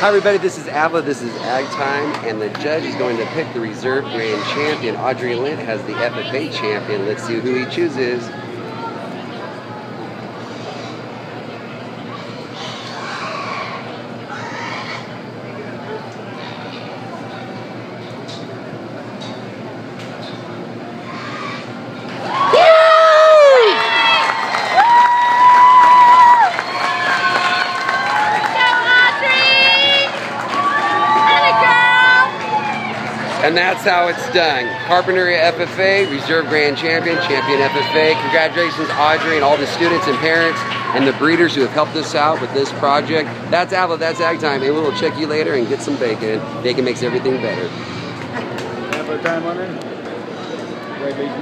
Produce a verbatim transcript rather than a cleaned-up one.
Hi everybody, this is Avila, this is Ag Time, and the judge is going to pick the reserve grand champion. Audrey Lint has the F F A champion. Let's see who he chooses. And that's how it's done. Carpenter F F A, Reserve Grand Champion, Champion F F A. Congratulations, Audrey, and all the students and parents and the breeders who have helped us out with this project. That's Avila, that's Ag Time, and we will check you later and get some bacon. Bacon makes everything better. Have our time on it?